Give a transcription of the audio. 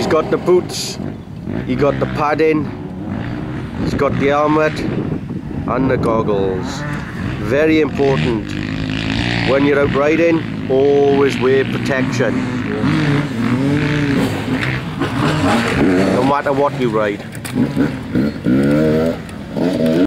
got the boots, he got the padding, he's got the helmet and the goggles. Very important. When you're out riding, always wear protection. No matter what you ride.